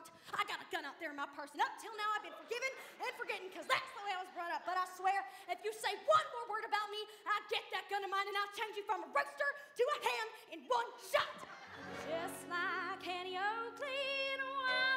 heart. I got a gun out there in my purse, and up till now I've been forgiven and forgetting because that's the way I was brought up. But I swear, if you say one more word about me, I'll get that gun of mine and I'll change you from a rooster to a ham in one shot. Just like Annie Oakley and